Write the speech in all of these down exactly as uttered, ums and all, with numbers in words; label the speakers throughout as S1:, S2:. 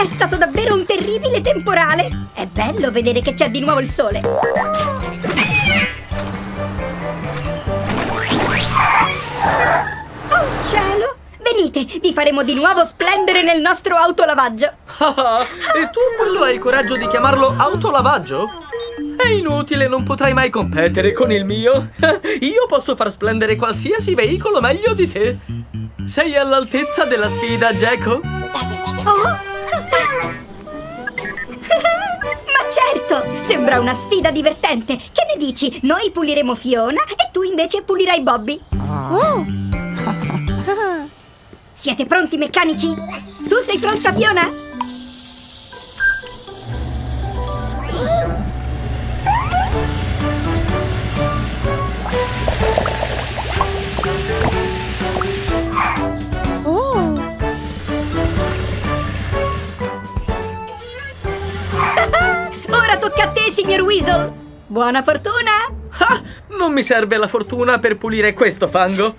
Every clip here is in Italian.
S1: È stato davvero un terribile temporale! È bello vedere che c'è di nuovo il sole! Oh cielo! Venite, vi faremo di nuovo splendere nel nostro autolavaggio!
S2: E tu quello hai il coraggio di chiamarlo autolavaggio? È inutile, non potrai mai competere con il mio! Io posso far splendere qualsiasi veicolo meglio di te! Sei all'altezza della sfida, Geco?
S1: Oh! Ma certo! Sembra una sfida divertente! Che ne dici? Noi puliremo Fiona e tu invece pulirai Bobby! Oh! Siete pronti, meccanici? Tu sei pronta, Fiona?
S3: Oh!
S1: Ora tocca a te, signor Weasel! Buona fortuna!
S2: Ah, non mi serve la fortuna per pulire questo fango!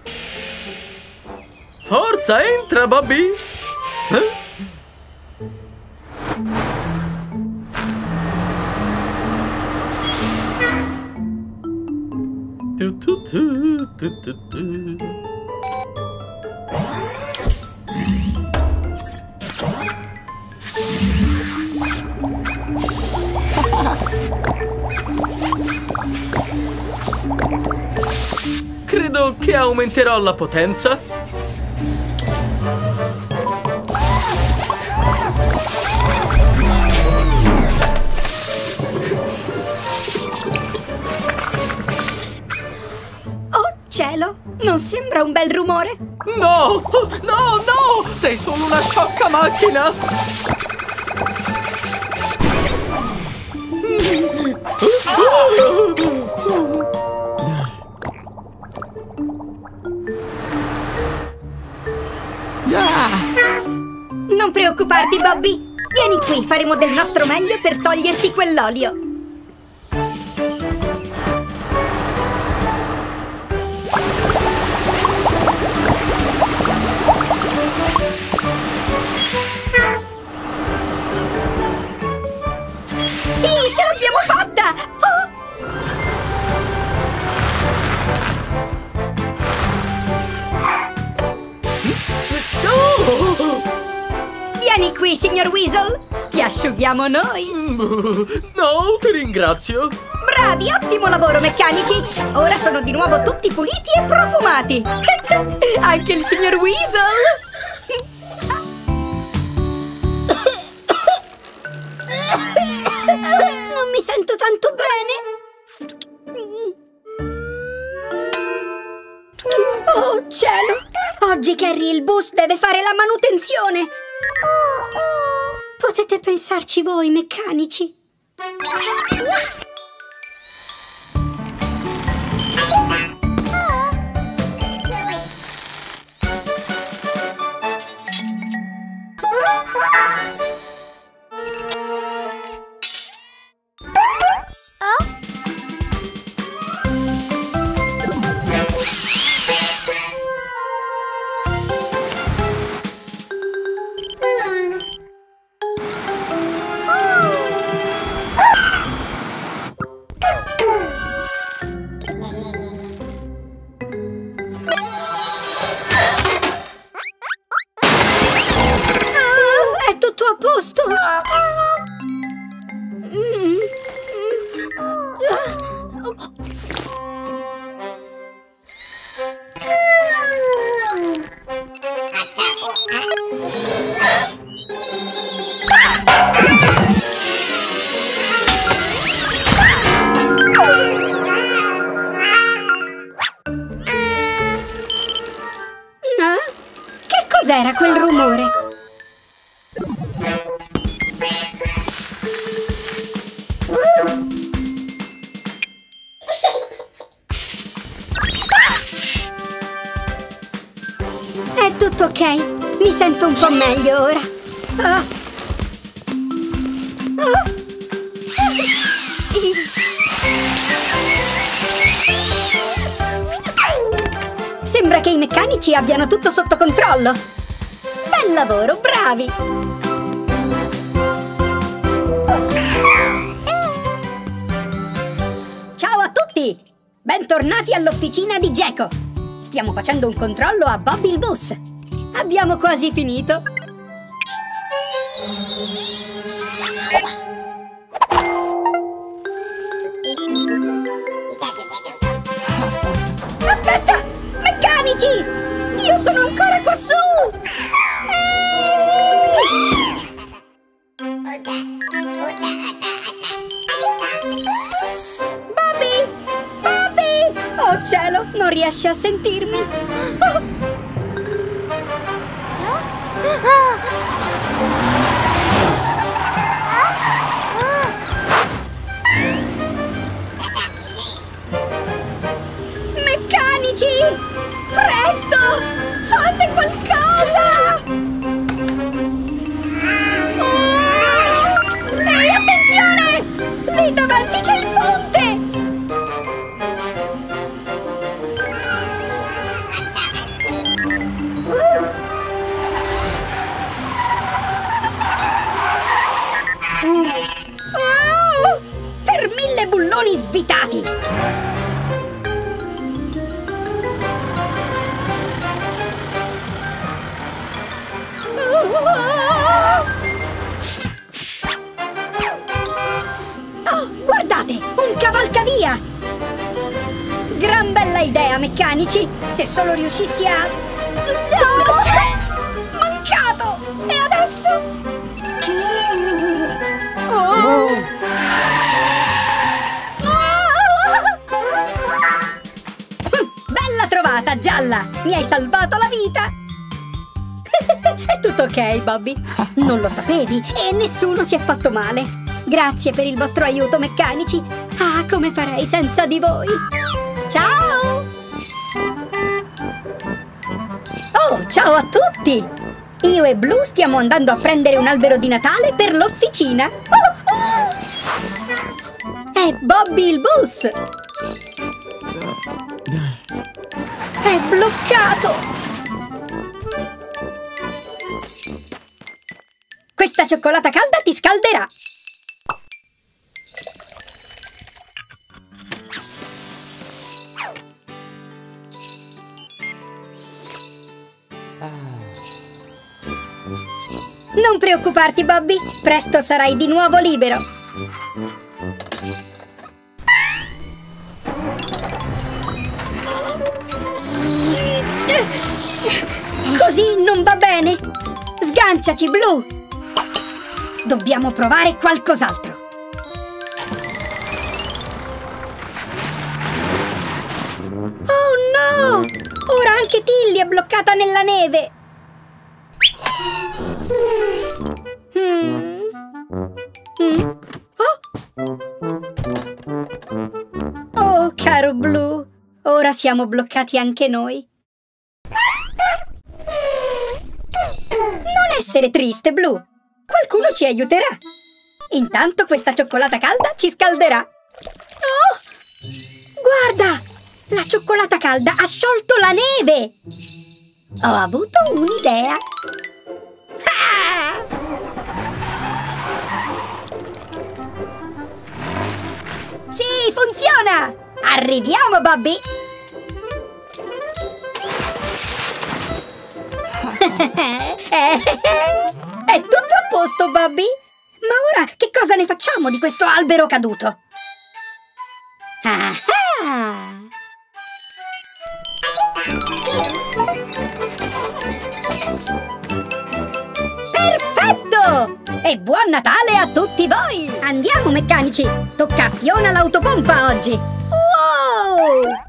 S2: Forza, entra, Bobby! Eh? Tu, tu, tu, tu, tu, tu. Credo che aumenterò la potenza.
S1: Cielo, non sembra un bel rumore?
S2: No! No, no! Sei solo una sciocca macchina!
S1: Non preoccuparti, Bobby! Vieni qui, faremo del nostro meglio per toglierti quell'olio! Sì, ce l'abbiamo fatta! Oh! Vieni qui, signor Weasel! Ti asciughiamo noi!
S2: No, ti ringrazio!
S1: Bravi, ottimo lavoro, meccanici! Ora sono di nuovo tutti puliti e profumati! Anche il signor Weasel! Non mi sento tanto bene! Oh, cielo! Oggi Carrie il bus deve fare la manutenzione! Potete pensarci voi, meccanici! Cos'era quel rumore? È tutto ok. Mi sento un po' meglio ora. Oh. Oh. Sembra che i meccanici abbiano tutto sotto controllo. Bel lavoro, bravi! bentornati all'officina di Geco. Stiamo facendo un controllo a Bobby il bus. Abbiamo quasi finito. Aspetta! Meccanici! Io sono ancora quassù! Bobby! Bobby! Oh cielo, non riesce a sentirmi! Oh. Meccanici! Presto! Fate qualcosa! Oh! Ehi, attenzione! Lì davanti c'è il ponte! Oh! Per mille bulloni svitati! Oh, guardate! Un cavalcavia! Gran bella idea, meccanici! Se solo riuscissi a... Oh! Mancato! E adesso? Oh! Bella trovata, Gialla! Mi hai salvato la vita! È tutto ok, Bobby. Non lo sapevi e nessuno si è fatto male. Grazie per il vostro aiuto, meccanici. Ah, come farei senza di voi? Ciao! Oh, ciao a tutti! Io e Blue stiamo andando a prendere un albero di Natale per l'officina. Oh, oh! È Bobby il bus! È bloccato! Questa cioccolata calda ti scalderà! Non preoccuparti, Bobby! Presto sarai di nuovo libero! Così non va bene! Sganciaci, Blue! Dobbiamo provare qualcos'altro! Oh no! Ora anche Tilly è bloccata nella neve! Mm. Mm. Oh! Oh, caro Blue! Ora siamo bloccati anche noi! Non essere triste, Blue! Qualcuno ci aiuterà! Intanto questa cioccolata calda ci scalderà! Oh! Guarda! La cioccolata calda ha sciolto la neve! Ho avuto un'idea! Ah! Sì, funziona! Arriviamo, Bobby! È tutto a posto, Bobby! Ma ora che cosa ne facciamo di questo albero caduto? Ah ah! Perfetto! E buon Natale a tutti voi! Andiamo, meccanici! Tocca a Fiona l'autopompa oggi! Wow!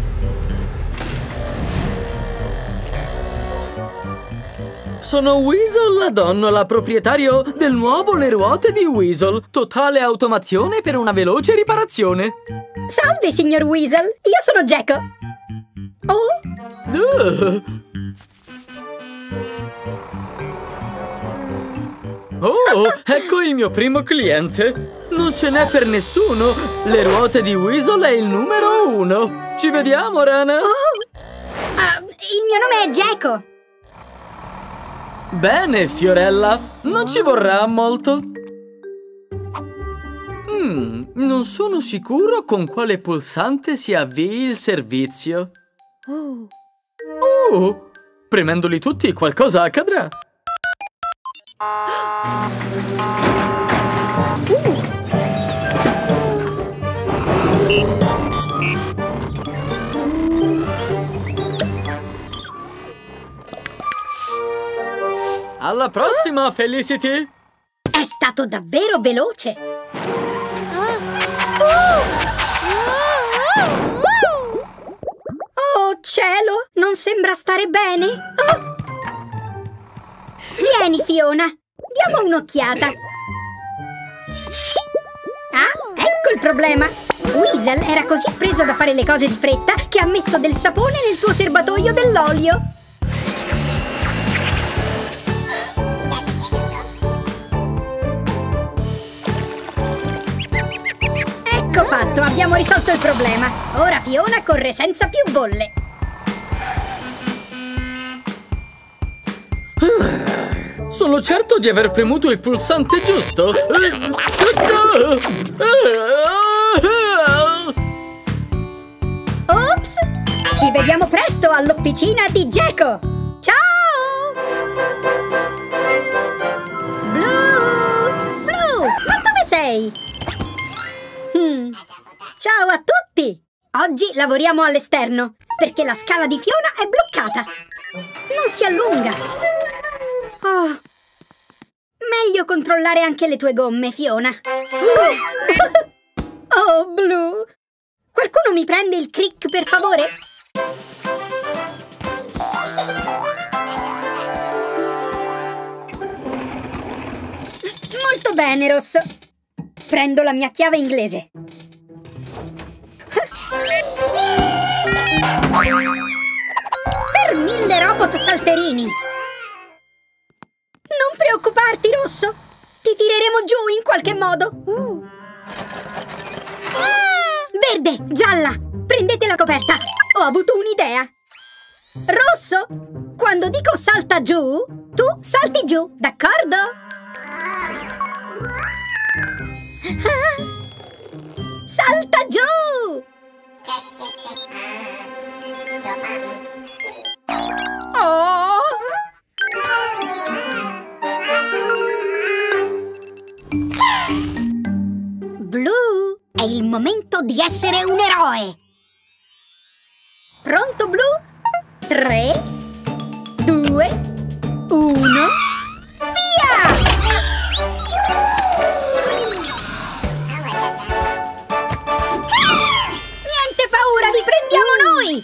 S2: Sono Weasel la donnola, proprietario del nuovo Le ruote di Weasel. Totale automazione per una veloce riparazione.
S1: Salve, signor Weasel. Io sono Geco. Oh?
S2: Uh. Oh, ecco il mio primo cliente. Non ce n'è per nessuno. Le ruote di Weasel è il numero uno. Ci vediamo, rana.
S1: Oh. Uh, il mio nome è Geco.
S2: Bene, Fiorella, non ci vorrà molto. Hmm, non sono sicuro con quale pulsante si avvii il servizio.
S1: Oh.
S2: Oh, premendoli tutti qualcosa accadrà.
S1: Uh.
S2: Alla prossima, Felicity!
S1: È stato davvero veloce! Oh cielo! Non sembra stare bene! Oh. Vieni, Fiona! Diamo un'occhiata! Ah, ecco il problema! Weasel era così preso da fare le cose di fretta che ha messo del sapone nel tuo serbatoio dell'olio! Ecco fatto, abbiamo risolto il problema. Ora Fiona corre senza più bolle.
S2: Sono certo di aver premuto il pulsante giusto.
S1: Ops! Ci vediamo presto all'officina di Geco. Ciao! Blue! Blue! Ma dove sei? Hmm. Ciao a tutti! Oggi lavoriamo all'esterno perché la scala di Fiona è bloccata. Non si allunga. Oh. Meglio controllare anche le tue gomme, Fiona. Oh, Blue! Qualcuno mi prende il crick, per favore? Molto bene, Rosso. Prendo la mia chiave inglese. Per mille robot salterini! Non preoccuparti, Rosso! Ti tireremo giù in qualche modo! Uh. Verde, gialla! Prendete la coperta! Ho avuto un'idea! Rosso, quando dico salta giù, tu salti giù, d'accordo? Salta giù! Oh! Blue, è il momento di essere un eroe! Pronto, Blue? Tre, due, uno, via! Niente paura, vi prendiamo noi!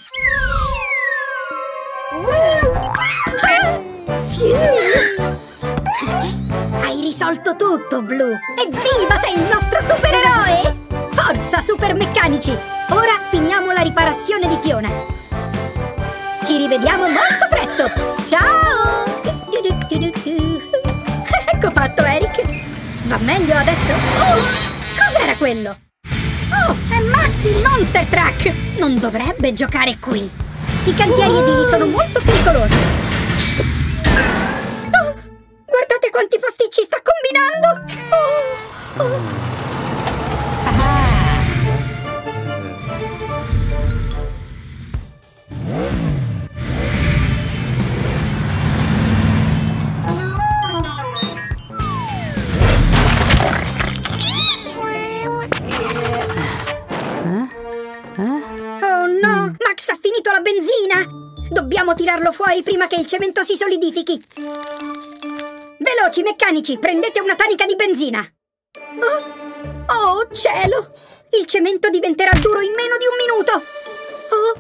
S1: Hai risolto tutto, Blue! Evviva, sei il nostro supereroe! Forza, super meccanici! Ora finiamo la riparazione di Fiona! Ci rivediamo molto presto! Ciao! Ecco fatto, Eric! Va meglio adesso? Oh! Cos'era quello? Oh, è Max il Monster Truck! Non dovrebbe giocare qui! I cantieri edili sono molto pericolosi! Oh, guardate quanti pasticci sta combinando! Oh, oh. Oh no! Max ha finito la benzina! Dobbiamo tirarlo fuori prima che il cemento si solidifichi! Veloci, meccanici! Prendete una tanica di benzina! Oh, oh cielo! Il cemento diventerà duro in meno di un minuto! Oh,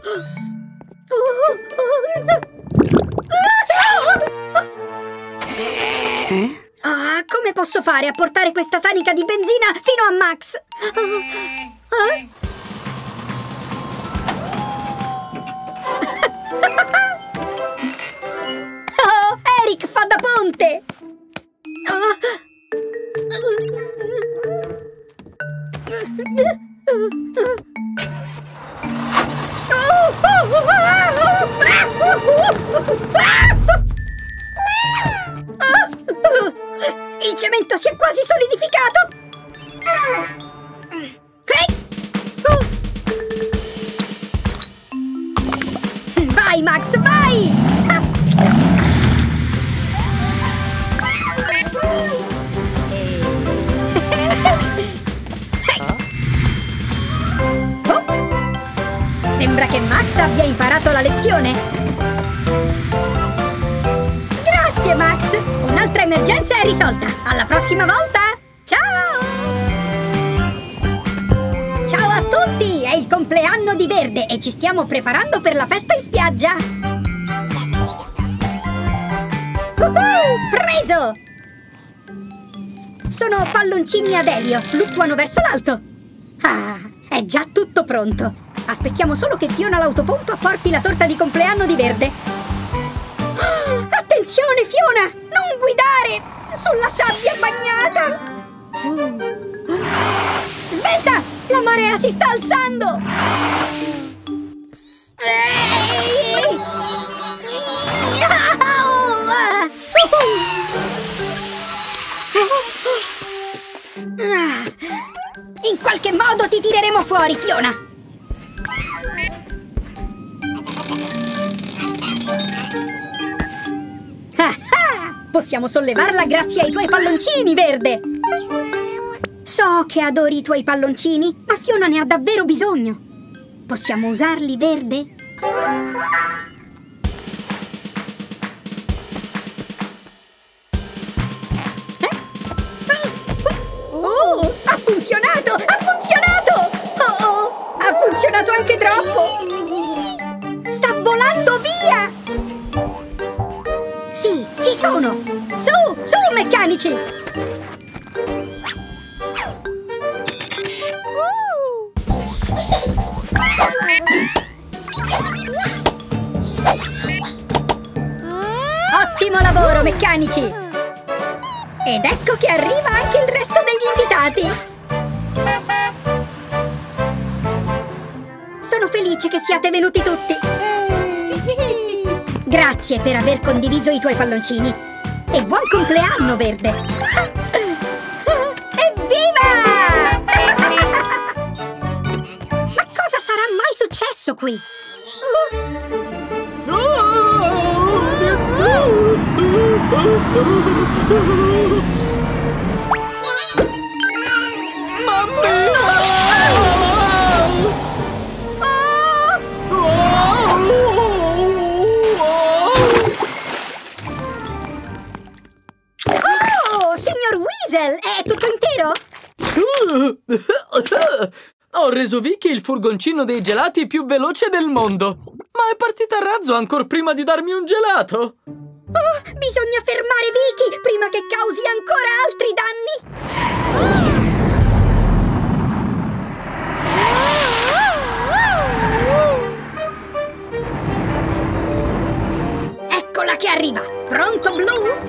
S1: oh, oh. Eh? Ah, come posso fare a portare questa tanica di benzina fino a Max? Oh, eh? Oh, Eric fa da ponte! Il cemento si è quasi solidificato! Vai, Max, vai! Sembra che Max abbia imparato la lezione. Grazie, Max! Un'altra emergenza è risolta. Alla prossima volta! Ciao! Ciao a tutti! È il compleanno di Verde e ci stiamo preparando per la festa in spiaggia. Uh-huh! Preso! Sono palloncini ad elio, fluttuano verso l'alto. Ah, è già tutto pronto. Aspettiamo solo che Fiona l'autopompa porti la torta di compleanno di Verde. Oh, attenzione, Fiona! Non guidare! Sulla sabbia bagnata! Uh. Svelta! La marea si sta alzando! Ehi! In qualche modo ti tireremo fuori, Fiona! Possiamo sollevarla grazie ai tuoi palloncini, Verde! So che adori i tuoi palloncini, ma Fiona ne ha davvero bisogno. Possiamo usarli, Verde? Oh, ha funzionato! Ha funzionato! Oh, oh, ha funzionato anche troppo! Sta volando via! Sì, ci sono! Su, su, meccanici! Ottimo lavoro, meccanici! Ed ecco che arriva anche il resto degli invitati! Sono felice che siate venuti tutti! Grazie per aver condiviso i tuoi palloncini! E buon compleanno, Verde! Evviva! Ma cosa sarà mai successo qui? Oh, signor Weasel, è tutto intero?
S2: Ho reso Vicky il furgoncino dei gelati più veloce del mondo. Ma è partita a razzo ancora prima di darmi un gelato.
S1: Oh, bisogna fermare Vicky prima che causi ancora altri danni! Eccola che arriva! Pronto, Blue?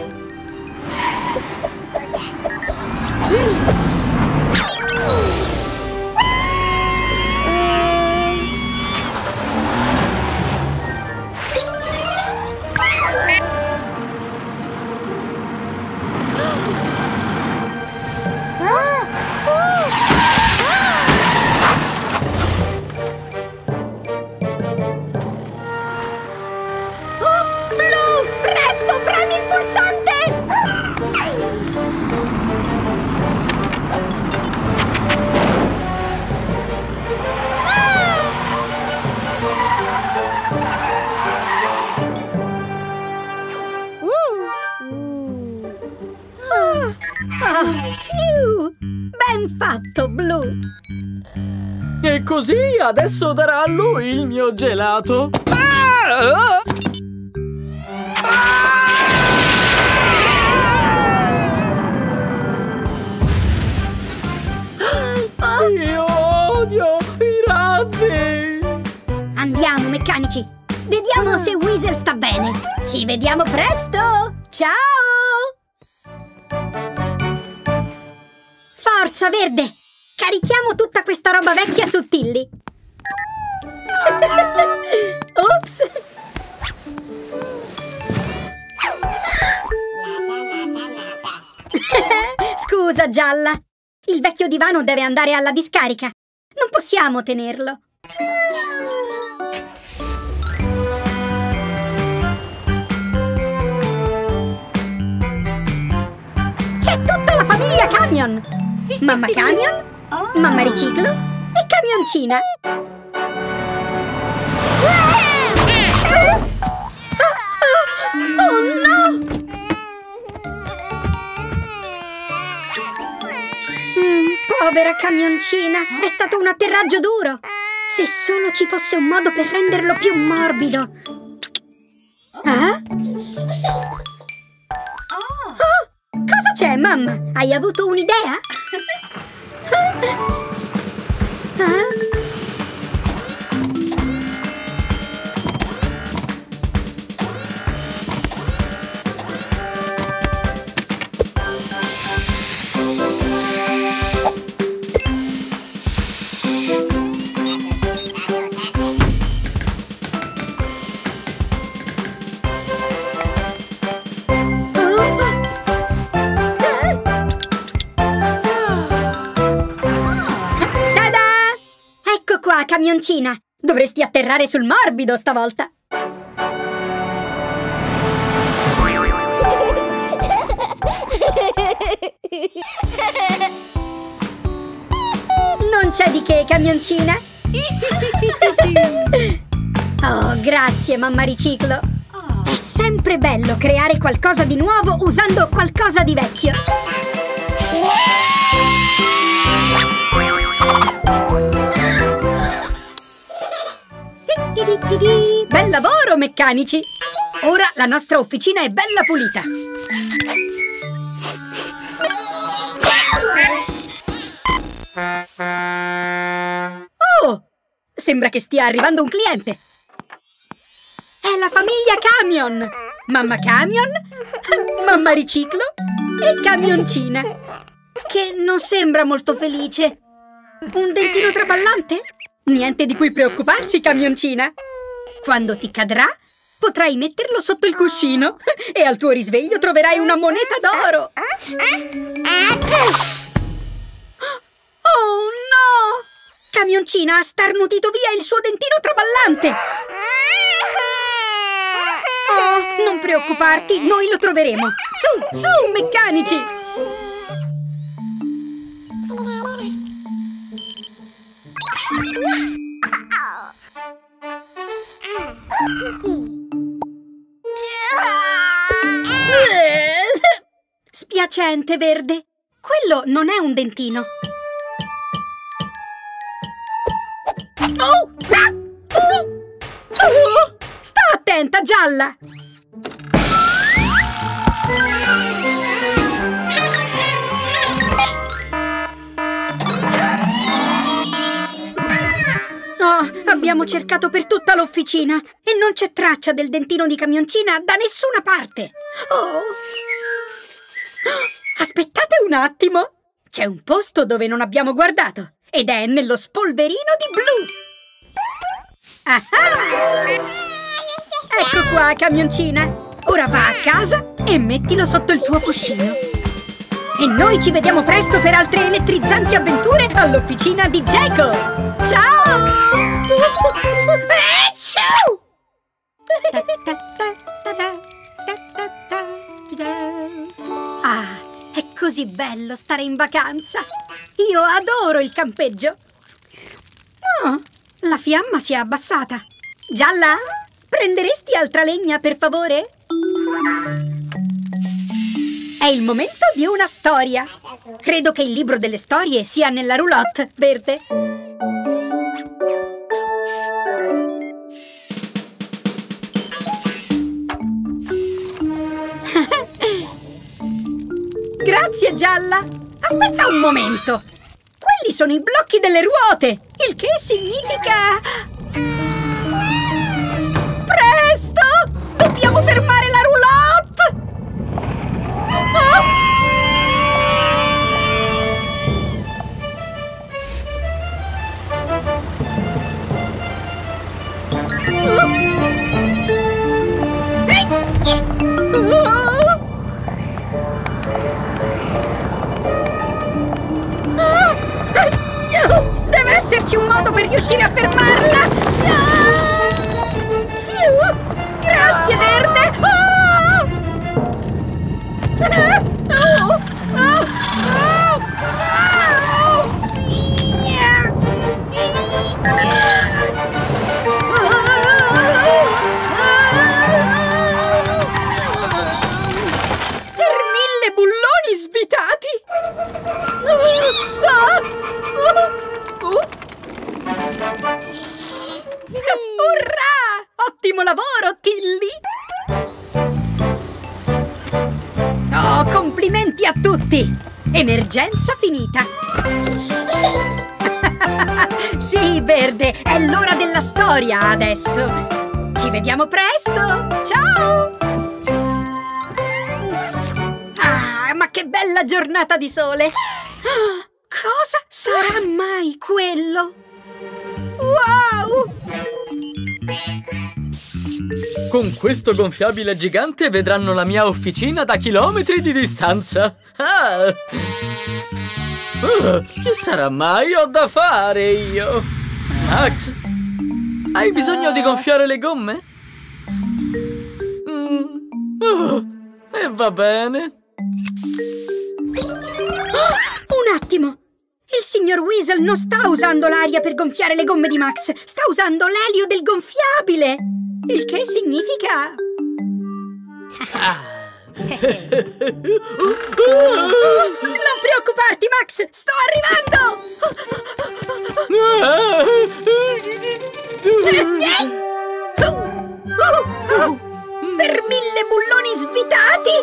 S1: Ben fatto, Blue!
S2: E così adesso darà a lui il mio gelato. Ah! Ah! Io odio i razzi!
S1: Andiamo, meccanici! Vediamo se Weasel sta bene! Ci vediamo presto! Ciao! Forza, Verde! Carichiamo tutta questa roba vecchia su Tilly! Ops! Scusa, Gialla! Il vecchio divano deve andare alla discarica. Non possiamo tenerlo. C'è tutta la famiglia Camion! Mamma Camion, Mamma Riciclo e Camioncina! Oh no! Mm, povera Camioncina, è stato un atterraggio duro! Se solo ci fosse un modo per renderlo più morbido! Ah? Oh, cosa c'è, mamma? Hai avuto un'idea? Ah? Camioncina, dovresti atterrare sul morbido stavolta. Non c'è di che, Camioncina. Oh, grazie, Mamma Riciclo. È sempre bello creare qualcosa di nuovo usando qualcosa di vecchio. Bel lavoro, meccanici! Ora la nostra officina è bella pulita. Oh! Sembra che stia arrivando un cliente. È la famiglia Camion! Mamma Camion, Mamma Riciclo e Camioncina, che non sembra molto felice. Un dentino traballante? Niente di cui preoccuparsi, Camioncina. Quando ti cadrà, potrai metterlo sotto il cuscino e al tuo risveglio troverai una moneta d'oro. Oh no! Camioncina ha starnutito via il suo dentino traballante. Oh, non preoccuparti, noi lo troveremo. Su, su, meccanici! Spiacente, Verde. Quello non è un dentino. Oh! Oh! Sta attenta, Gialla! Oh, abbiamo cercato per tutta l'officina e non c'è traccia del dentino di Camioncina da nessuna parte. Oh! Aspettate un attimo! C'è un posto dove non abbiamo guardato ed è nello spolverino di blu! Ah-ah! Ecco qua, Camioncina! Ora va a casa e mettilo sotto il tuo cuscino. E noi ci vediamo presto per altre elettrizzanti avventure all'officina di Geco! Ciao! Ah, è così bello stare in vacanza! Io adoro il campeggio! Oh, la fiamma si è abbassata! Gialla, prenderesti altra legna, per favore? È il momento di una storia! Credo che il libro delle storie sia nella roulotte, Verde! Grazie, Gialla! Aspetta un momento! Quelli sono i blocchi delle ruote! Il che significa... Presto! Dobbiamo fermare la roulotte! Oh! Oh! trovarci un modo per riuscire a fermarla! Ah! Fiu! Grazie, Verde! Oh! Ah! Oh! Oh! Oh! Oh! Ia! Per mille bulloni svitati! Urrà! Ottimo lavoro, Tilly! Oh, complimenti a tutti! Emergenza finita! Sì, Verde, è l'ora della storia adesso! Ci vediamo presto! Ciao! Ah, ma che bella giornata di sole! Cosa sarà mai quello? Wow!
S2: Con questo gonfiabile gigante vedranno la mia officina da chilometri di distanza. Ah! Uh, che sarà mai ho da fare io? Max, hai bisogno di gonfiare le gomme? Mm. Uh, e va bene.
S1: Oh, un attimo! Il signor Weasel non sta usando l'aria per gonfiare le gomme di Max, sta usando l'elio del gonfiabile! Il che significa... Non preoccuparti, Max! Sto arrivando! Per mille bulloni svitati!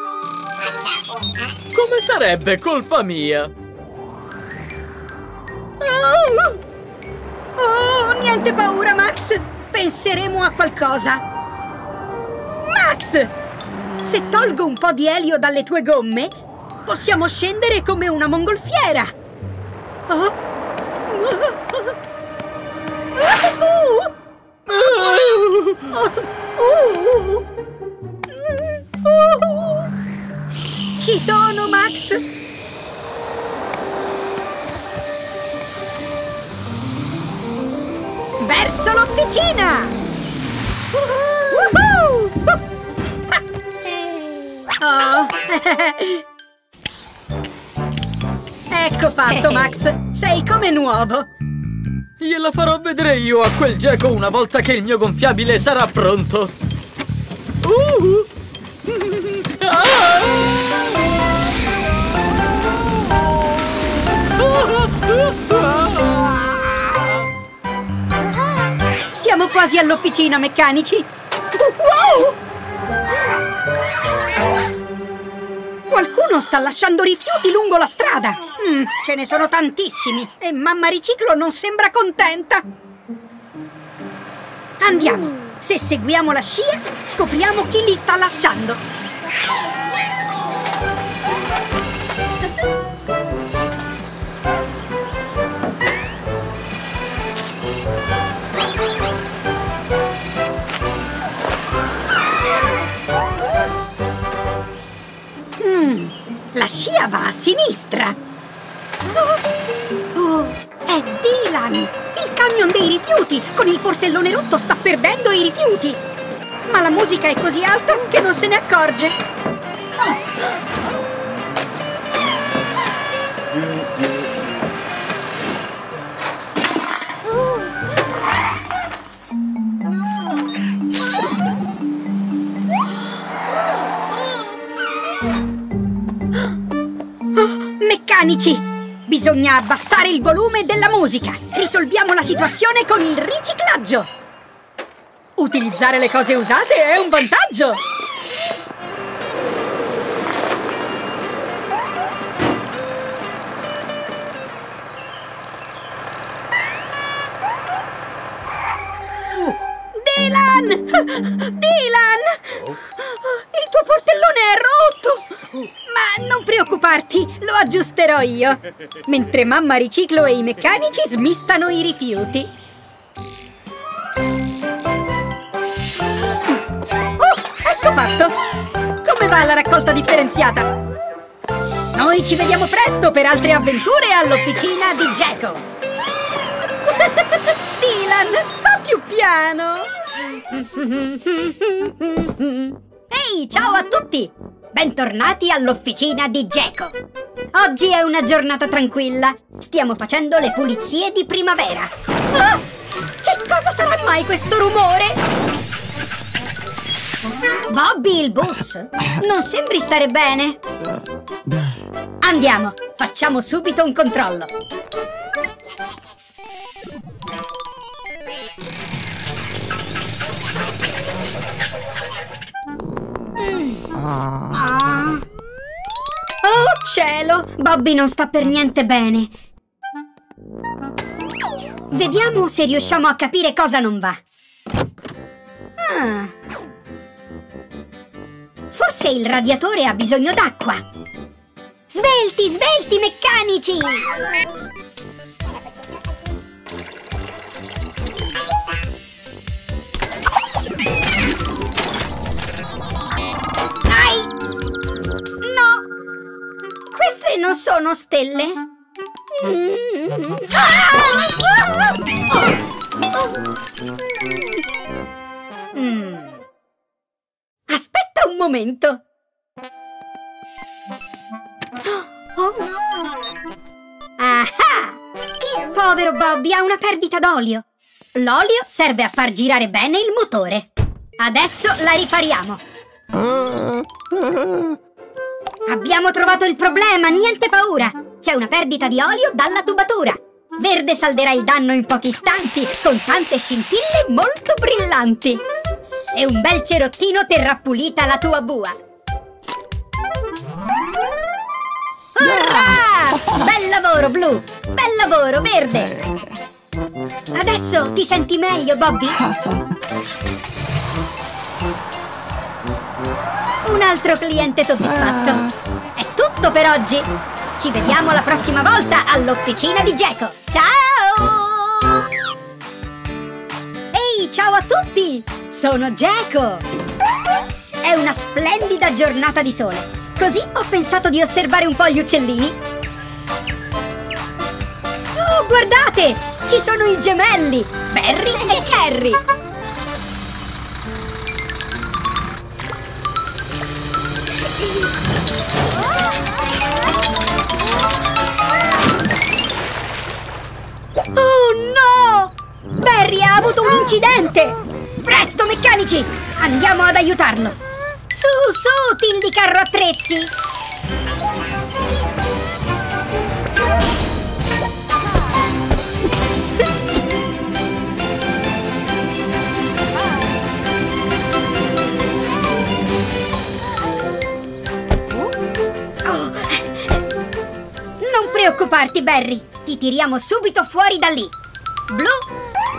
S2: Come sarebbe colpa mia?
S1: Oh, oh, niente paura, Max! Penseremo a qualcosa! Max! Se tolgo un po' di elio dalle tue gomme, possiamo scendere come una mongolfiera! Oh. Ci sono, Max! Verso l'officina! Woohoo! Oh. Ecco fatto, Max! Sei come nuovo!
S2: Gliela farò vedere io a quel geco una volta che il mio gonfiabile sarà pronto! Uh!
S1: Siamo quasi all'officina, meccanici! Wow! Qualcuno sta lasciando rifiuti lungo la strada! Mm, ce ne sono tantissimi e mamma Riciclo non sembra contenta! Andiamo! Se seguiamo la scia, scopriamo chi li sta lasciando! Mm, la scia va a sinistra! Oh, oh, è Dylan! Il camion dei rifiuti! Con il portellone rotto sta perdendo i rifiuti! Ma la musica è così alta che non se ne accorge! Meccanici! Bisogna abbassare il volume della musica! Risolviamo la situazione con il riciclaggio! Utilizzare le cose usate è un vantaggio! Dylan! Dylan! Il tuo portellone è rotto! Ma non preoccuparti, lo aggiusterò io! Mentre mamma Riciclo e i meccanici smistano i rifiuti. Oh, ecco fatto! Come va la raccolta differenziata? Noi ci vediamo presto per altre avventure all'officina di Geco! strano! Ehi, ciao a tutti! Bentornati all'officina di Geco! Oggi è una giornata tranquilla. Stiamo facendo le pulizie di primavera. Ah! Che cosa sarà mai questo rumore? Bobby, il bus! Non sembri stare bene. Andiamo, facciamo subito un controllo. Ah. Oh cielo, Bobby non sta per niente bene. Vediamo se riusciamo a capire cosa non va. Ah. Forse il radiatore ha bisogno d'acqua. Svelti, svelti, meccanici! Ai! No! Queste non sono stelle. Mm. Ah! Oh! Oh! Mm. Aspetta un momento. Oh. Ah! Povero Bobby, ha una perdita d'olio. L'olio serve a far girare bene il motore. Adesso la ripariamo. Abbiamo trovato il problema, niente paura. C'è una perdita di olio dalla tubatura. Verde salderà il danno in pochi istanti con tante scintille molto brillanti. E un bel cerottino terrà pulita la tua bua. Urrà! Bel lavoro, Blu! Bel lavoro, Verde! Adesso ti senti meglio, Bobby? Un altro cliente soddisfatto. È tutto per oggi. Ci vediamo la prossima volta all'officina di Geco. Ciao! Ehi, ciao a tutti! Sono Geco! È una splendida giornata di sole. Così ho pensato di osservare un po' gli uccellini. Oh, guardate! Ci sono i gemelli! Barry e Carrie! Oh no! Barry ha avuto un incidente! Presto, meccanici! Andiamo ad aiutarlo! Su, su, Tildi carro attrezzi! Oh. Non preoccuparti, Barry! Ti tiriamo subito fuori da lì! Blu!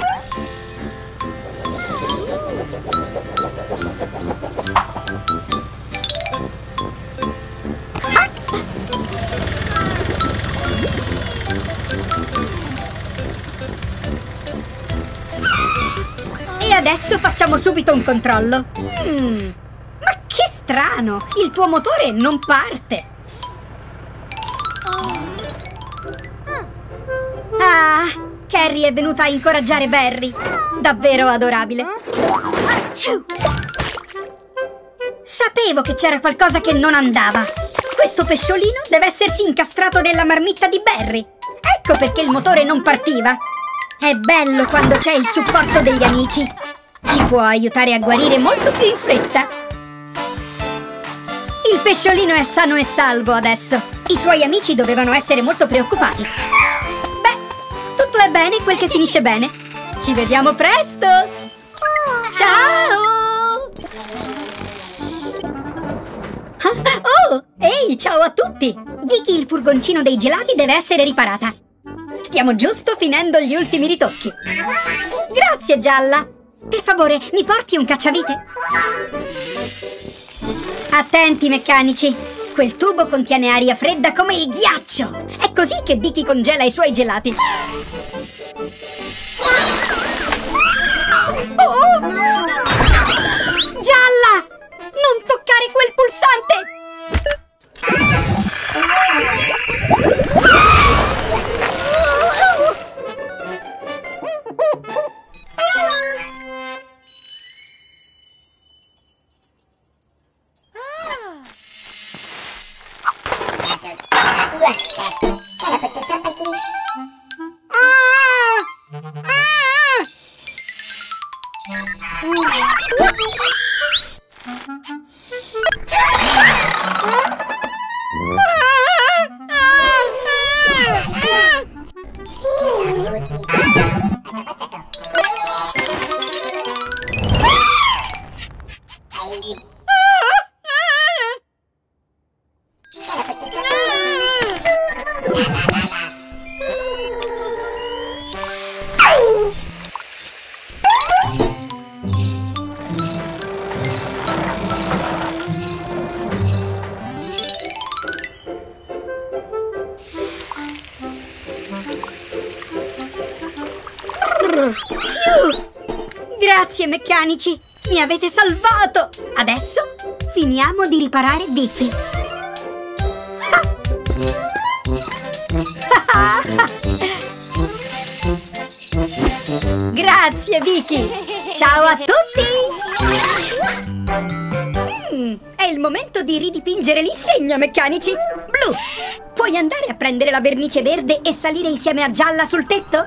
S1: E adesso facciamo subito un controllo. Mm, ma che strano! Il tuo motore non parte. Ah, Carrie è venuta a incoraggiare Barry. Davvero adorabile. Sapevo che c'era qualcosa che non andava. Questo pesciolino deve essersi incastrato nella marmitta di Barry. Ecco perché il motore non partiva. È bello quando c'è il supporto degli amici. Ci può aiutare a guarire molto più in fretta. Il pesciolino è sano e salvo adesso. I suoi amici dovevano essere molto preoccupati. Beh, tutto è bene quel che finisce bene. Ci vediamo presto! Ciao! Oh, ehi, ciao a tutti! Vicky, il furgoncino dei gelati deve essere riparata. Stiamo giusto finendo gli ultimi ritocchi. Grazie, Gialla! Per favore, mi porti un cacciavite? Attenti, meccanici! Quel tubo contiene aria fredda come il ghiaccio! È così che Vicky congela i suoi gelati! Oh! Gialla! Non toccare quel pulsante! Grazie, meccanici! Mi avete salvato! Adesso finiamo di riparare Vicky. Grazie, Vicky! Ciao a tutti! Mm, è il momento di ridipingere l'insegna, meccanici! Blu, puoi andare a prendere la vernice verde e salire insieme a Gialla sul tetto?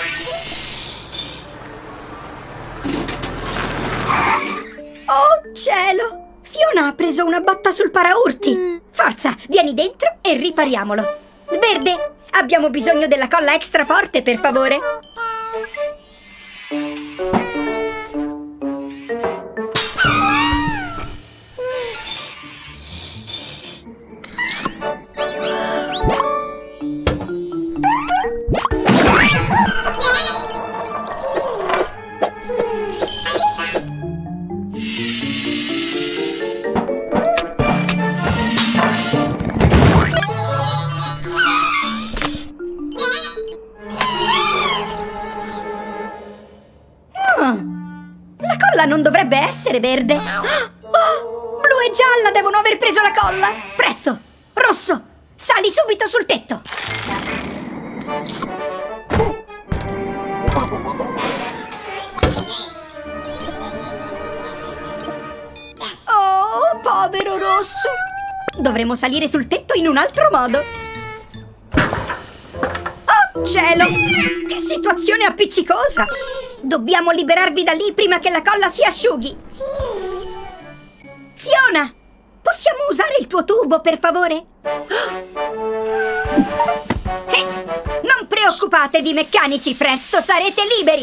S1: Oh cielo! Fiona ha preso una botta sul paraurti! Mm. Forza, vieni dentro e ripariamolo! Verde, abbiamo bisogno della colla extra forte, per favore! Non dovrebbe essere verde. Oh, blu e gialla devono aver preso la colla. Presto, rosso, sali subito sul tetto. Oh, povero rosso. Dovremo salire sul tetto in un altro modo. Oh, cielo! Che situazione appiccicosa! Dobbiamo liberarvi da lì prima che la colla si asciughi! Fiona! Possiamo usare il tuo tubo, per favore? Eh, non preoccupatevi, meccanici! Presto sarete liberi!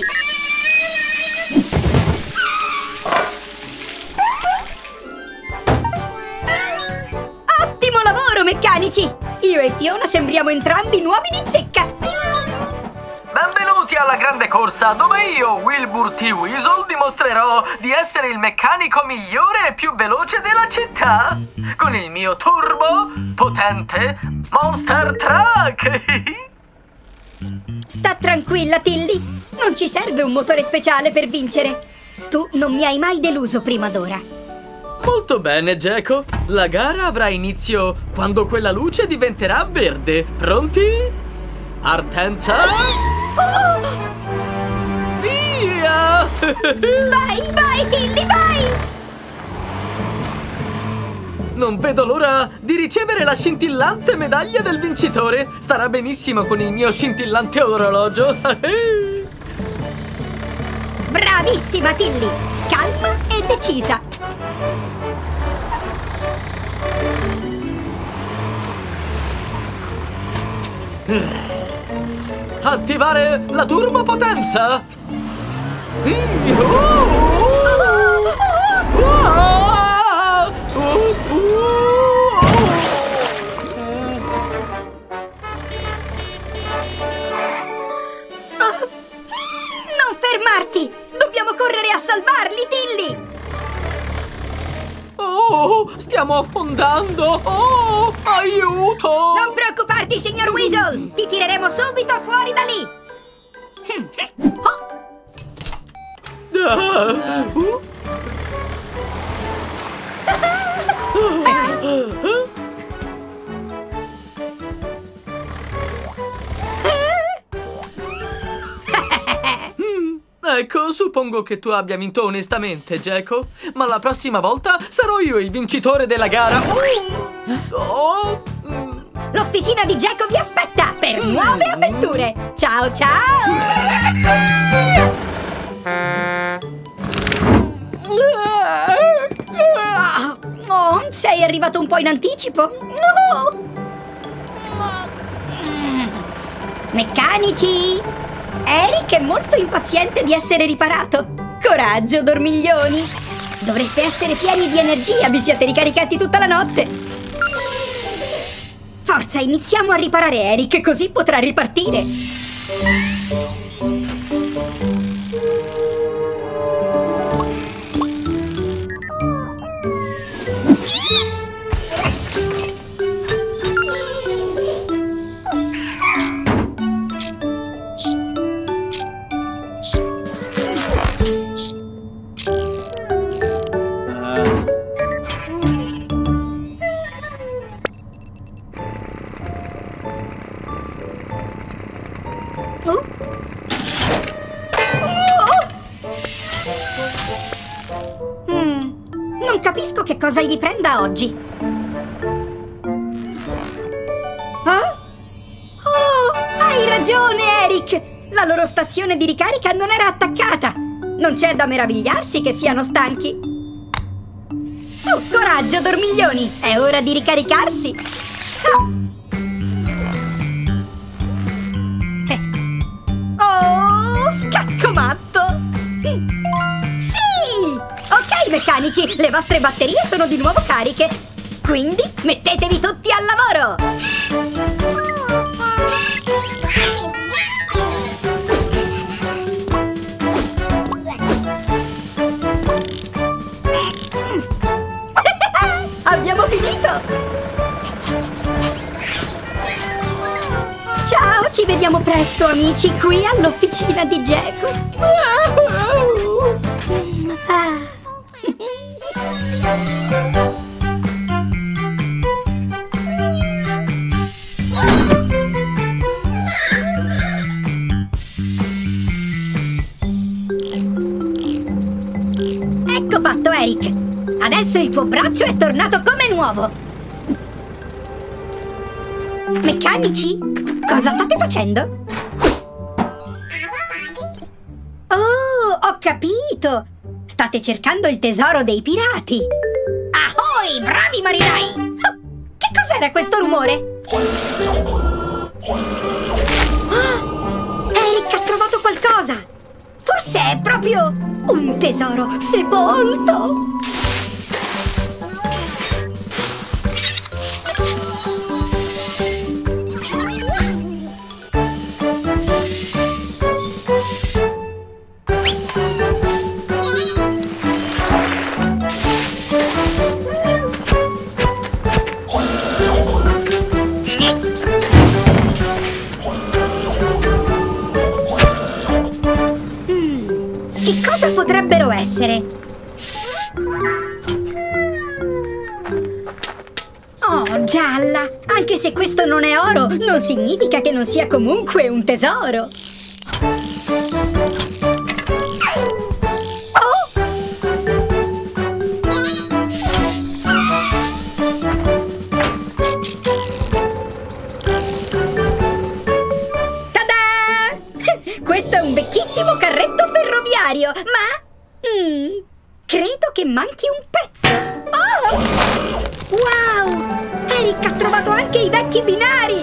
S1: Ottimo lavoro, meccanici! Io e Fiona sembriamo entrambi nuovi di zecca!
S2: Benvenuti alla grande corsa, dove io, Wilbur T. Weasel, dimostrerò di essere il meccanico migliore e più veloce della città, con il mio turbo potente Monster Truck!
S1: Sta tranquilla, Tilly, non ci serve un motore speciale per vincere. Tu non mi hai mai deluso prima d'ora.
S2: Molto bene, Geco. La gara avrà inizio quando quella luce diventerà verde. Pronti? Partenza!
S1: Oh!
S2: Via!
S1: Vai, vai, Tilly, vai!
S2: Non vedo l'ora di ricevere la scintillante medaglia del vincitore. Starà benissimo con il mio scintillante orologio.
S1: Bravissima, Tilly! Calma e decisa.
S2: Attivare la turbopotenza!
S1: Non fermarti! Dobbiamo correre a salvarli, Tilly!
S2: Oh, stiamo affondando! Oh, aiuto!
S1: Non preoccuparti, signor Weasel! Ti tireremo subito fuori da lì! Oh.
S2: Ah, uh. Ecco, suppongo che tu abbia vinto onestamente, Geco. Ma la prossima volta sarò io il vincitore della gara. Oh.
S1: L'officina di Geco vi aspetta per nuove avventure. Ciao, ciao! Oh, sei arrivato un po' in anticipo. No! Meccanici! Eric è molto impaziente di essere riparato. Coraggio, dormiglioni! Dovreste essere pieni di energia, vi siete ricaricati tutta la notte. Forza, iniziamo a riparare Eric, così potrà ripartire. Mm, non capisco che cosa gli prenda oggi. Oh? Oh, hai ragione, Eric! La loro stazione di ricarica non era attaccata. Non c'è da meravigliarsi che siano stanchi. Su, coraggio, dormiglioni! È ora di ricaricarsi! Ah. Eh. Oh, scaccomatto! Sì! Ok, meccanici, le vostre batterie sono di nuovo cariche. Quindi, mettetevi tutti al lavoro! Abbiamo finito! Ciao, ci vediamo presto, amici, qui all'officina di Geco. Ah. Ecco fatto, Eric! Adesso il tuo braccio è tornato come nuovo! Meccanici? Cosa state facendo? Oh, ho capito! State cercando il tesoro dei pirati! Ahoy, bravi marinai! Oh, che cos'era questo rumore? Oh, Eric ha trovato qualcosa! Forse è proprio un tesoro sepolto! Che cosa potrebbero essere? Oh, gialla! Anche se questo non è oro, non significa che non sia comunque un tesoro! Oh! Ta-da! Questo è un vecchissimo carretto ferroviario, ma... Mm, credo che manchi un pezzo. Oh! Wow! Eric ha trovato anche i vecchi binari!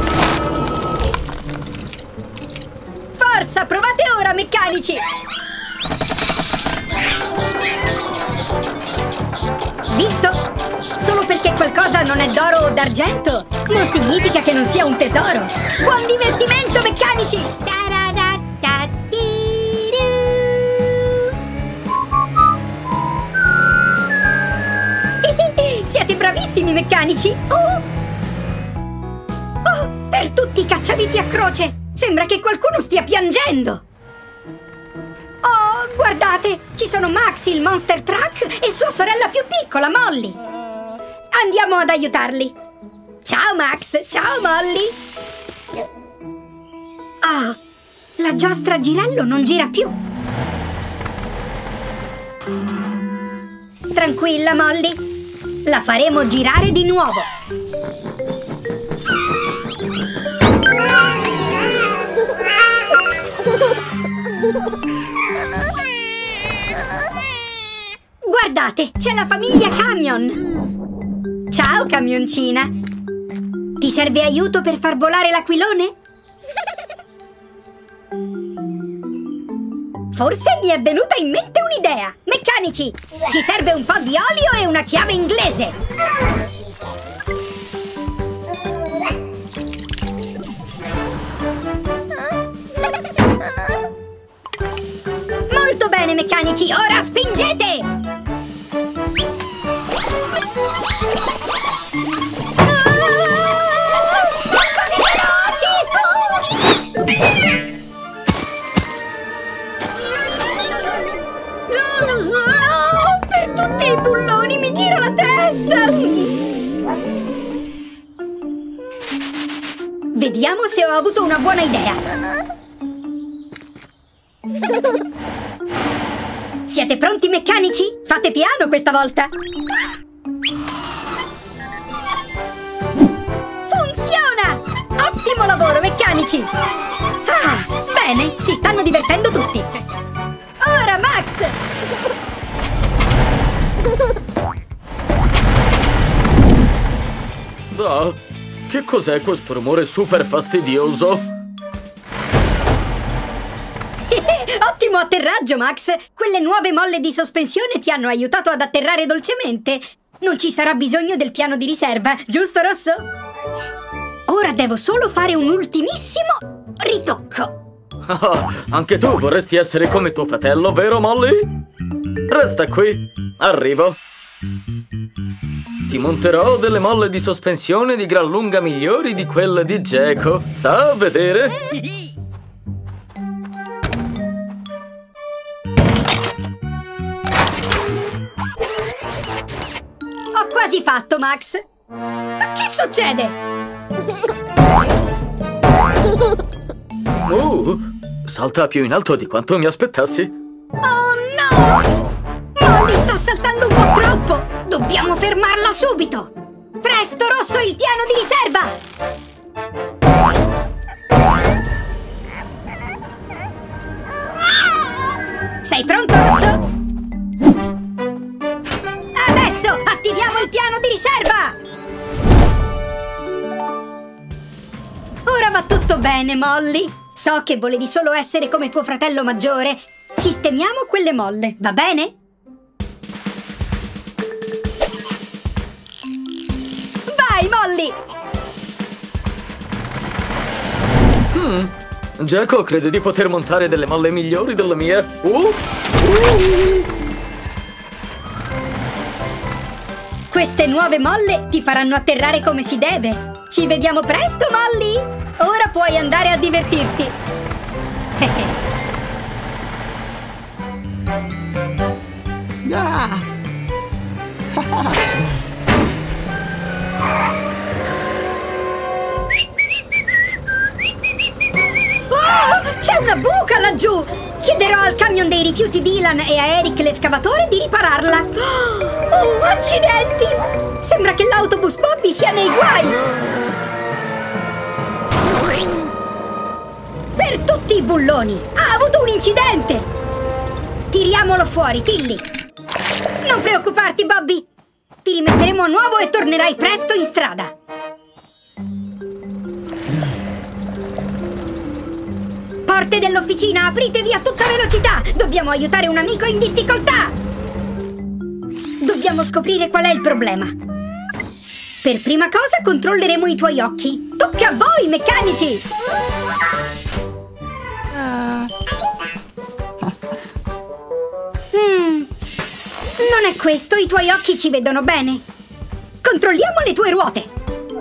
S1: Forza, provate ora, meccanici! Visto? Solo perché qualcosa non è d'oro o d'argento non significa che non sia un tesoro! Buon divertimento, meccanici! Siete bravissimi, meccanici! Oh! Oh, per tutti i cacciaviti a croce! Sembra che qualcuno stia piangendo! Oh, guardate! Ci sono Max, il Monster Truck, e sua sorella più piccola, Molly! Andiamo ad aiutarli! Ciao, Max! Ciao, Molly! Ah, oh, la giostra a girello non gira più! Tranquilla, Molly! La faremo girare di nuovo! Guardate, c'è la famiglia Camion! Ciao, camioncina! Ti serve aiuto per far volare l'aquilone? Forse mi è venuta in mente un'idea! Meccanici, ci serve un po' di olio e una chiave inglese! Molto bene, meccanici! Ora spingete! Così veloci! Oh, per tutti i bulloni mi gira la testa! Vediamo se ho avuto una buona idea. Siete pronti, meccanici? Fate piano questa volta! Funziona! Ottimo lavoro, meccanici! Ah, bene, si stanno divertendo tutti! Ora, Max!
S2: Ah, che cos'è questo rumore super fastidioso?
S1: Ottimo atterraggio, Max! Quelle nuove molle di sospensione ti hanno aiutato ad atterrare dolcemente. Non ci sarà bisogno del piano di riserva, giusto, Rosso? Ora devo solo fare un ultimissimo ritocco.
S2: Ah, anche tu vorresti essere come tuo fratello, vero, Molly? Resta qui, arrivo. Ti monterò delle molle di sospensione di gran lunga migliori di quelle di Geco. Sta a vedere.
S1: Ho quasi fatto, Max! Ma che succede?
S2: Uh, salta più in alto di quanto mi aspettassi.
S1: Oh no! Molly sta saltando un po' troppo! Dobbiamo fermarla subito! Presto, Rosso, il piano di riserva! Sei pronto, Rosso? Adesso attiviamo il piano di riserva! Ora va tutto bene, Molly. So che volevi solo essere come tuo fratello maggiore. Sistemiamo quelle molle, va bene? Vai, Molly!
S2: Hmm, Geco crede di poter montare delle molle migliori della mia. Uh, uh.
S1: Queste nuove molle ti faranno atterrare come si deve. Ci vediamo presto, Molly! Ora puoi andare a divertirti.
S3: Ah.
S1: Oh, c'è una buca laggiù! Chiederò al camion dei rifiuti Dylan e a Eric l'escavatore di ripararla. Oh, accidenti! Sembra che l'autobus Bobby sia nei guai! Per tutti i bulloni! Ha avuto un incidente! Tiriamolo fuori, Tilly! Non preoccuparti, Bobby! Ti rimetteremo a nuovo e tornerai presto in strada! Porte dell'officina, apritevi a tutta velocità! Dobbiamo aiutare un amico in difficoltà! Dobbiamo scoprire qual è il problema. Per prima cosa controlleremo i tuoi occhi. Tocca a voi, meccanici! Mm, non è questo, i tuoi occhi ci vedono bene. Controlliamo le tue ruote.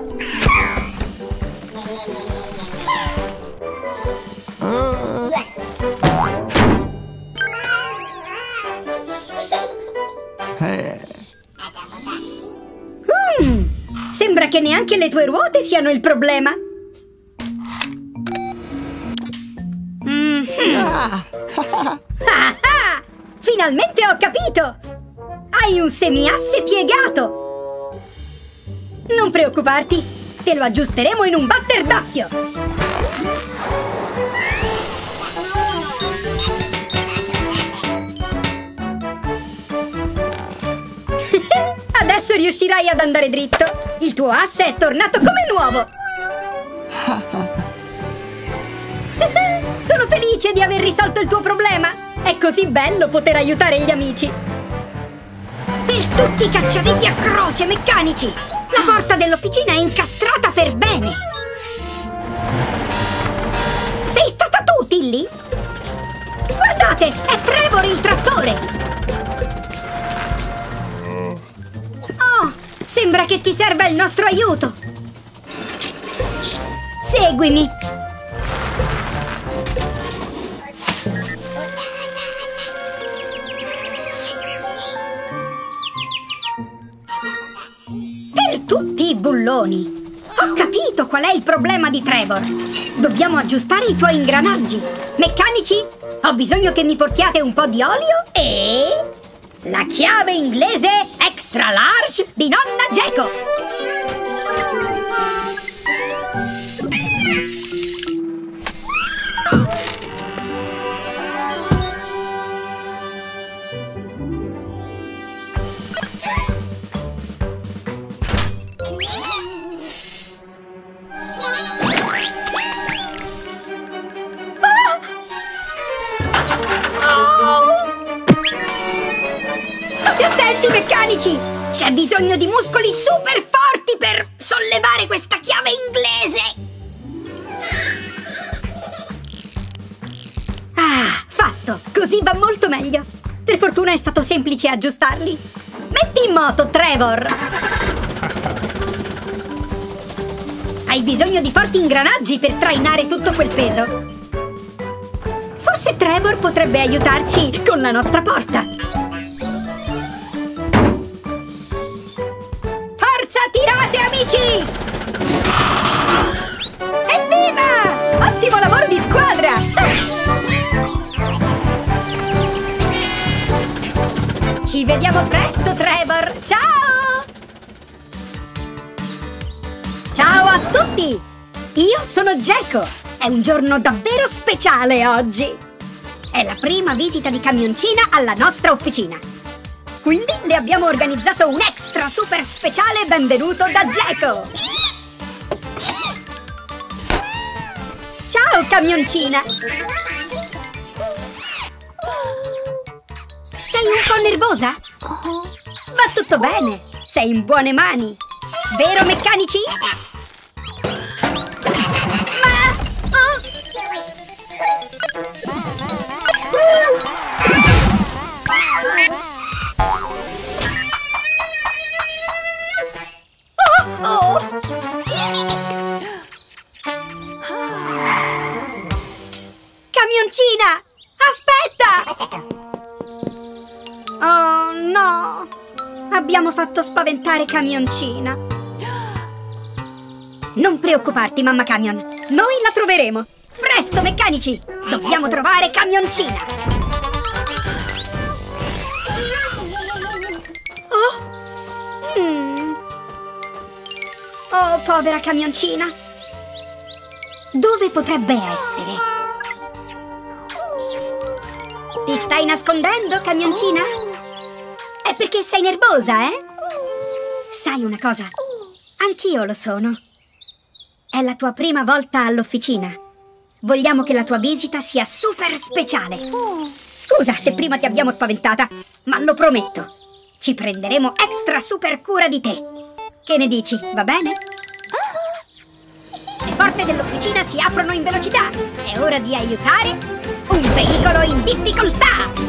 S1: Mm, sembra che neanche le tue ruote siano il problema. Mm-hmm. Ah, ah, finalmente ho capito! Hai un semiasse piegato! Non preoccuparti, te lo aggiusteremo in un batter d'occhio! Adesso riuscirai ad andare dritto! Il tuo asse è tornato come nuovo! Sono felice di aver risolto il tuo problema! È così bello poter aiutare gli amici! Per tutti i cacciaviti a croce, meccanici! La porta dell'officina è incastrata per bene! Sei stata tu, Tilly? Guardate, è Trevor il trattore! Oh, sembra che ti serva il nostro aiuto! Seguimi! Per tutti i bulloni! Ho capito qual è il problema di Trevor! Dobbiamo aggiustare i tuoi ingranaggi! Meccanici, ho bisogno che mi portiate un po' di olio e... la chiave inglese extra large di nonna Geco! Meccanici! C'è bisogno di muscoli super forti per sollevare questa chiave inglese! Ah, fatto! Così va molto meglio! Per fortuna è stato semplice aggiustarli! Metti in moto, Trevor! Hai bisogno di forti ingranaggi per trainare tutto quel peso! Forse Trevor potrebbe aiutarci con la nostra porta! Tirate, amici! Evviva! Ottimo lavoro di squadra! Ci vediamo presto, Trevor! Ciao! Ciao a tutti! Io sono Geco! È un giorno davvero speciale oggi! È la prima visita di Camioncina alla nostra officina! Quindi le abbiamo organizzato un extra super speciale benvenuto da Geco! Ciao, Camioncina! Sei un po' nervosa? Va tutto bene! Sei in buone mani! Vero, Meccanici? Ma... oh! Oh! Camioncina! Aspetta! Oh no! Abbiamo fatto spaventare Camioncina. Non preoccuparti, mamma Camion. Noi la troveremo. Presto, Meccanici! Dobbiamo trovare Camioncina! Oh! Mm. Oh, povera Camioncina! Dove potrebbe essere? Ti stai nascondendo, Camioncina? È perché sei nervosa, eh? Sai una cosa? Anch'io lo sono. È la tua prima volta all'officina. Vogliamo che la tua visita sia super speciale. Scusa se prima ti abbiamo spaventata, ma lo prometto. Ci prenderemo extra super cura di te. Che ne dici, va bene? Le porte dell'officina si aprono in velocità. È ora di aiutare un veicolo in difficoltà.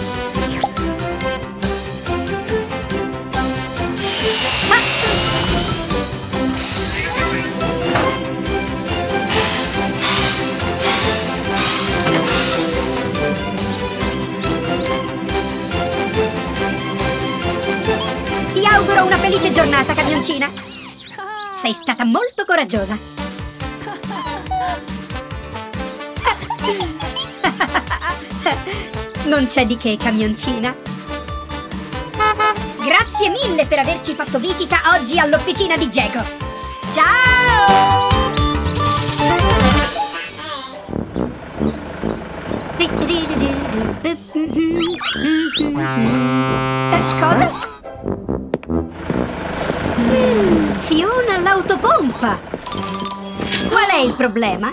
S1: Ti auguro una felice giornata, Camioncina. Sei stata molto coraggiosa. Non c'è di che, Camioncina. Grazie mille per averci fatto visita oggi all'officina di Geco. Ciao! Eh, cosa? Mm, Fiona l'autopompa! Qual è il problema?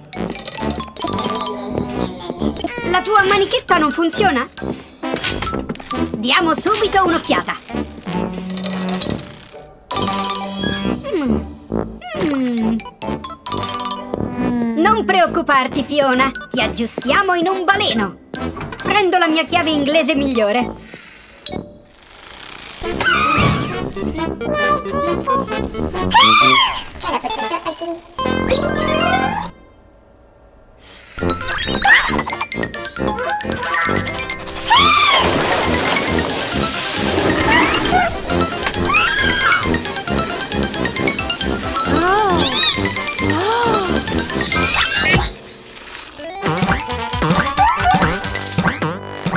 S1: La tua manichetta non funziona? Diamo subito un'occhiata. Mm. Mm. Non preoccuparti, Fiona. Ti aggiustiamo in un baleno. Prendo la mia chiave inglese migliore.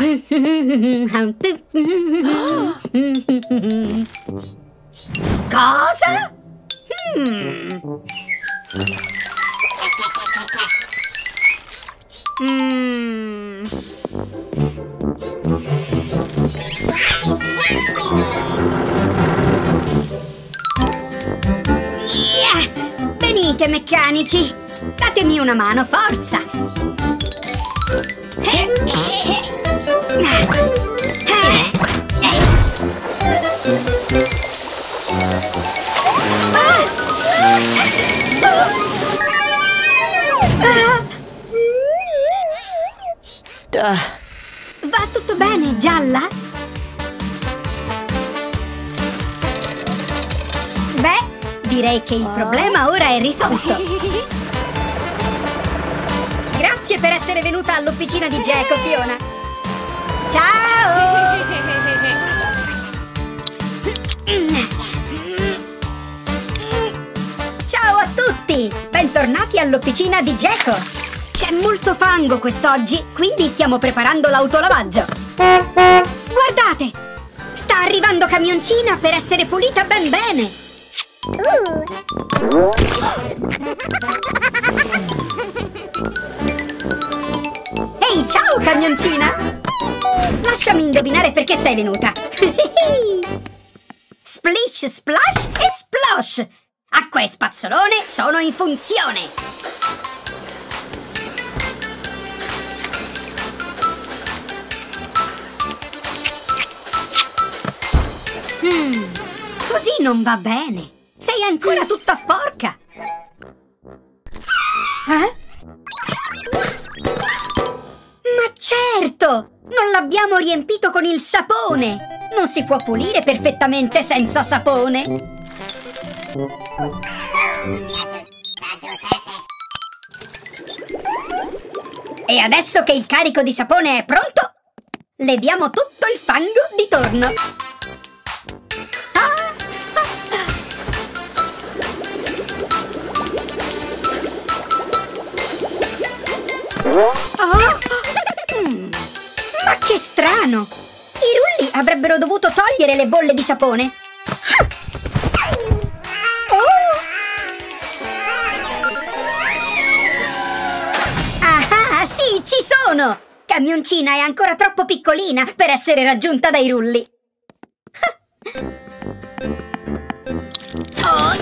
S1: Cosa? Hmm. Mm. Yeah! Venite, meccanici! Datemi una mano, forza! Va tutto bene, Gialla? Beh, direi che il problema ora è risolto. Grazie per essere venuta all'officina di Geco, Fiona. Ciao! Ciao a tutti! Bentornati all'officina di Geco. C'è molto fango quest'oggi, quindi stiamo preparando l'autolavaggio. Guardate! Sta arrivando Camioncina per essere pulita ben bene. Ehi, ciao Camioncina! Lasciami indovinare perché sei venuta. Splish, splash e splosh! Acqua e spazzolone sono in funzione! Mm, così non va bene. Sei ancora tutta sporca. Eh? Ma certo! Non l'abbiamo riempito con il sapone! Non si può pulire perfettamente senza sapone! E adesso che il carico di sapone è pronto, leviamo tutto il fango di torno! Oh. Mm. Ma che strano! I rulli avrebbero dovuto togliere le bolle di sapone. Oh. Ah, sì, ci sono! Camioncina è ancora troppo piccolina per essere raggiunta dai rulli. Oh.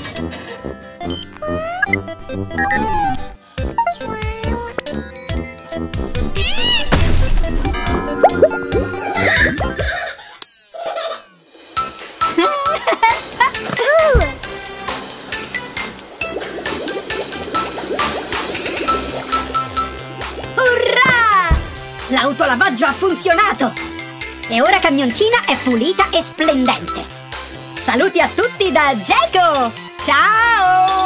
S1: L'autolavaggio ha funzionato! E ora Camioncina è pulita e splendente! Saluti a tutti da Geco! Ciao!